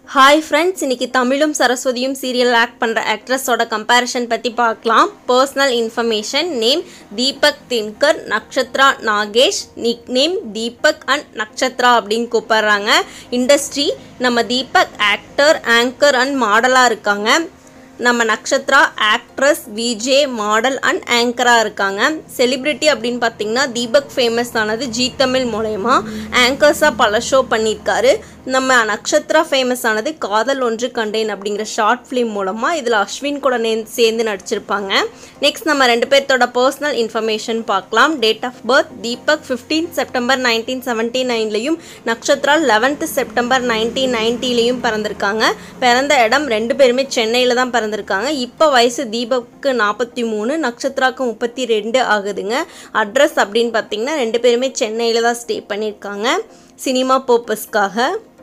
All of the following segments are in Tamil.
Hi friends, இன்னைக்கு தமிழும் சரஸ்வதியும் சீரியல் ஆக்ட் பண்ற ஆக்ட்ரஸோட கம்பேரிஷன் பத்தி பார்க்கலாம். Personal information: name Deepak Dinkar, Nakshatra Nagesh, nickname Deepak and Nakshatra அப்படினு கூப்பிடுறாங்க. இண்டஸ்ட்ரி நம்ம தீபக் ஆக்டர், ஆங்கர் and மாடலா இருக்காங்க. நம்ம Nakshatra actress, VJ, model and ஆங்கராக இருக்காங்க. செலிப்ரிட்டி அப்படின்னு பார்த்தீங்கன்னா தீபக் ஃபேமஸ் ஆனது ஜீதமிழ் மூலயமா ஆங்கர்ஸாக பல ஷோ பண்ணியிருக்காரு. நம்ம நக்ஷத்ரா ஃபேமஸ் ஆனது காதல் ஒன்று கண்டேன் அப்படிங்கிற ஷார்ட் ஃபிலிம் மூலமாக இதில் அஸ்வின் கூட சேர்ந்து நடிச்சிருப்பாங்க. நெக்ஸ்ட் நம்ம ரெண்டு பேர்த்தோட பர்சனல் இன்ஃபர்மேஷன் பார்க்கலாம். Date of birth: Deepak 15 September 1979லையும் நக்ஷத்ரா 11 செப்டம்பர் 1990லையும் பிறந்திருக்காங்க. பிறந்த இடம் ரெண்டு பேருமே சென்னையில் தான் பிறந்திருக்காங்க. இப்போ வயசு தீபக்கு 43, நக்ஷத்ராக்கு 32 ஆகுதுங்க. அட்ரஸ் அப்படின்னு பார்த்தீங்கன்னா ரெண்டு பேருமே சென்னையில் தான் ஸ்டே பண்ணியிருக்காங்க சினிமா பர்பஸ்க்காக.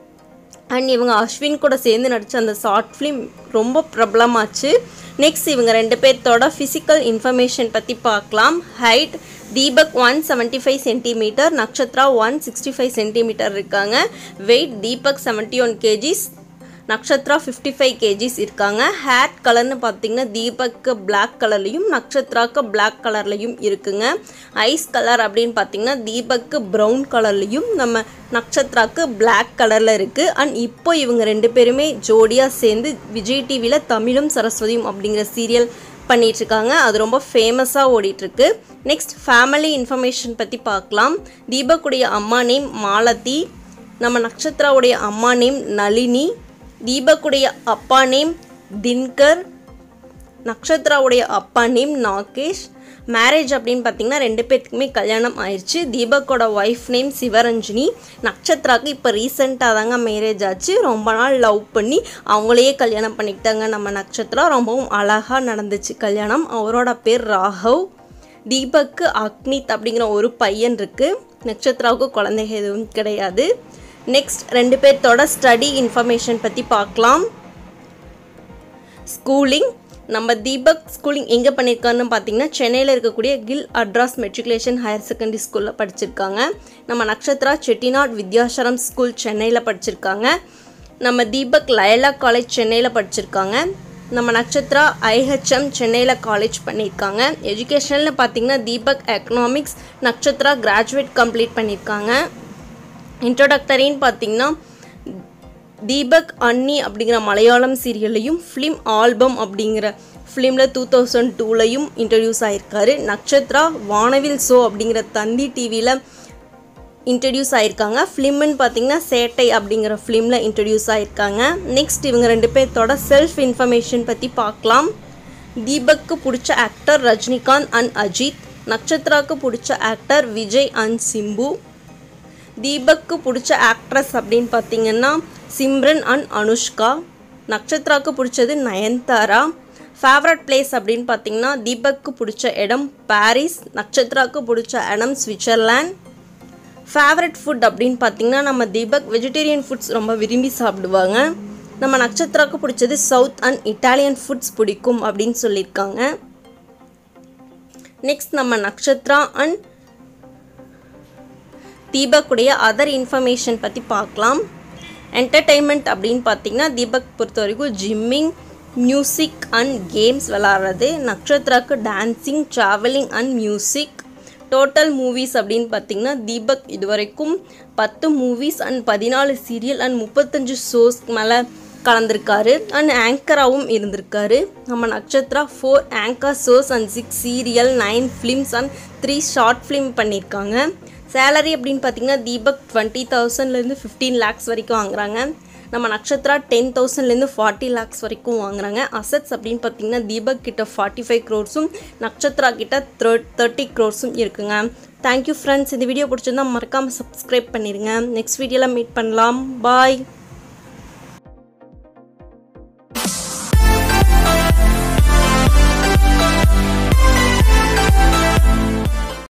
அண்ட் இவங்க அஸ்வின் கூட சேர்ந்து நடித்த அந்த ஷார்ட் ஃபிலிம் ரொம்ப பிரபலமாச்சு. நெக்ஸ்ட் இவங்க ரெண்டு பேர்த்தோட ஃபிசிக்கல் இன்ஃபர்மேஷன் பற்றி பார்க்கலாம். Height: Deepak 175 centimetre, Nakshatra 165 centimetre இருக்காங்க. Weight: Deepak 71 kgs, Nakshatra 55 kgs இருக்காங்க. ஹேர் கலர்னு பார்த்தீங்கன்னா தீபக்கு பிளாக் கலர்லையும் நக்ஷத்ராக்கு பிளாக் கலர்லையும் இருக்குங்க. ஐஸ் கலர் அப்படின்னு பார்த்தீங்கன்னா தீபக்கு ப்ரௌன் கலர்லையும் நம்ம நக்ஷத்ராக்கு பிளாக் கலரில் இருக்குது. அண்ட் இப்போ இவங்க ரெண்டு பேருமே ஜோடியாக சேர்ந்து விஜய் டிவியில் தமிழும் சரஸ்வதியும் அப்படிங்கிற சீரியல் பண்ணிகிட்ருக்காங்க. அது ரொம்ப ஃபேமஸாக ஓடிட்டுருக்கு. நெக்ஸ்ட் ஃபேமிலி இன்ஃபர்மேஷன் பற்றி பார்க்கலாம். தீபக்குடைய அம்மா நேம் மாலதி, நம்ம நக்ஷத்ராவுடைய அம்மா நேம் நளினி, தீபக்குடைய அப்பா நேம் தின்கர், நக்ஷத்ராவுடைய அப்பா நேம் நாகேஷ். மேரேஜ் அப்படின்னு பார்த்தீங்கன்னா ரெண்டு பேர்த்துக்குமே கல்யாணம் ஆயிடுச்சு. தீபக்கோட ஒய்ஃப் நேம் சிவரஞ்சினி. நக்ஷத்ராவுக்கு இப்போ ரீசெண்டாக தாங்க மேரேஜ் ஆச்சு. ரொம்ப நாள் லவ் பண்ணி அவங்களையே கல்யாணம் பண்ணிக்கிட்டாங்க நம்ம நக்ஷத்ரா. ரொம்பவும் அழகாக நடந்துச்சு கல்யாணம். அவரோட பேர் ராகவ். தீபக்கு அக்னித் அப்படிங்கிற ஒரு பையன் இருக்குது. நக்ஷத்ராவுக்கு குழந்தைங்க எதுவும் கிடையாது. நெக்ஸ்ட் ரெண்டு பேர்த்தோட ஸ்டடி இன்ஃபர்மேஷன் பற்றி பார்க்கலாம். ஸ்கூலிங்: நம்ம தீபக் ஸ்கூலிங் எங்கே பண்ணியிருக்காருன்னு பார்த்தீங்கன்னா சென்னையில் இருக்கக்கூடிய Gill Adarsh matriculation higher secondary ஸ்கூலில் படிச்சிருக்காங்க. நம்ம நக்ஷத்ரா செட்டிநாட் வித்யாசரம் ஸ்கூல் சென்னையில் படிச்சிருக்காங்க. நம்ம தீபக் லயலா காலேஜ் சென்னையில் படிச்சிருக்காங்க. நம்ம நக்ஷத்ரா ஐஹெச்எம் சென்னையில் காலேஜ் பண்ணியிருக்காங்க. எஜுகேஷனில் பார்த்தீங்கன்னா Deepak economics, Nakshatra graduate complete பண்ணியிருக்காங்க. இன்ட்ரோடக்டரின்னு பார்த்தீங்கன்னா தீபக் அன்னி அப்படிங்கிற மலையாளம் சீரியல்லையும் ஃபிலிம் ஆல்பம் அப்படிங்கிற ஃபிலிமில் 2002லையும் இன்ட்ரடியூஸ் ஆகியிருக்காரு. நக்ஷத்ரா வானவில் ஷோ அப்படிங்கிற தந்தி டிவியில் இன்ட்ரடியூஸ் ஆகியிருக்காங்க. ஃபிலிம்னு பார்த்தீங்கன்னா சேட்டை அப்படிங்கிற ஃபிலிமில் இன்ட்ரடியூஸ் ஆகியிருக்காங்க. நெக்ஸ்ட் இவங்க ரெண்டு பேர்த்தோட செல்ஃப் இன்ஃபர்மேஷன் பற்றி பார்க்கலாம். தீபக்கு பிடிச்ச ஆக்டர் ரஜினிகாந்த் அண்ட் அஜித், நக்ஷத்ராவுக்கு பிடிச்ச ஆக்டர் விஜய் அண்ட் சிம்பு, தீபக்கு பிடிச்ச ஆக்ட்ரஸ் அப்படின்னு பார்த்தீங்கன்னா சிம்ரன் அண்ட் அனுஷ்கா, நக்ஷத்ராவுக்கு பிடிச்சது நயன்தாரா. ஃபேவரட் பிளேஸ் அப்படின்னு பார்த்தீங்கன்னா தீபக்கு பிடிச்ச இடம் பாரிஸ், நக்ஷத்ராவுக்கு பிடிச்ச இடம் சுவிட்சர்லாந்து. ஃபேவரட் ஃபுட் அப்படின்னு பார்த்தீங்கன்னா நம்ம தீபக் வெஜிடேரியன் ஃபுட்ஸ் ரொம்ப விரும்பி சாப்பிடுவாங்க. நம்ம நக்ஷத்ராவுக்கு பிடிச்சது சவுத் அண்ட் இட்டாலியன் ஃபுட்ஸ் பிடிக்கும் அப்படின்னு சொல்லியிருக்காங்க. நெக்ஸ்ட் நம்ம நக்ஷத்ரா அண்ட் தீபக்குடைய அதர் இன்ஃபர்மேஷன் பற்றி பார்க்கலாம். என்டர்டெயின்மெண்ட் அப்படின்னு பார்த்தீங்கன்னா தீபக் பொறுத்த வரைக்கும் ஜிம்மிங், மியூசிக் அண்ட் கேம்ஸ் விளாட்றது. நக்ஷத்ராவுக்கு dancing, travelling and music. Total movies அப்படின்னு பார்த்தீங்கன்னா தீபக் இது வரைக்கும் 10 movies and 14 serial and 35 shows மேலே கலந்துருக்காரு. அண்ட் ஆங்கராகவும் இருந்திருக்காரு. நம்ம Nakshatra 4 anchor shows and 6 serial, 9 films and 3 short film பண்ணியிருக்காங்க. சேலரி அப்படின்னு பார்த்தீங்கன்னா தீபக் 20,000லேருந்து 15 lakhs வரைக்கும் வாங்குறாங்க. நம்ம நக்ஷத்ரா 10,000லேருந்து 40 lakhs வரைக்கும் வாங்குறாங்க. அசட்ஸ் அப்படின்னு பார்த்தீங்கன்னா தீபக் கிட்ட 45 crores, நக்ஷத்ரா கிட்ட 30 crores இருக்குங்க. Thank you friends. இந்த வீடியோ பிடிச்சிருந்தா மறக்காமல் சப்ஸ்கிரைப் பண்ணிடுங்க. நெக்ஸ்ட் வீடியோவில் மீட் பண்ணலாம். பாய்.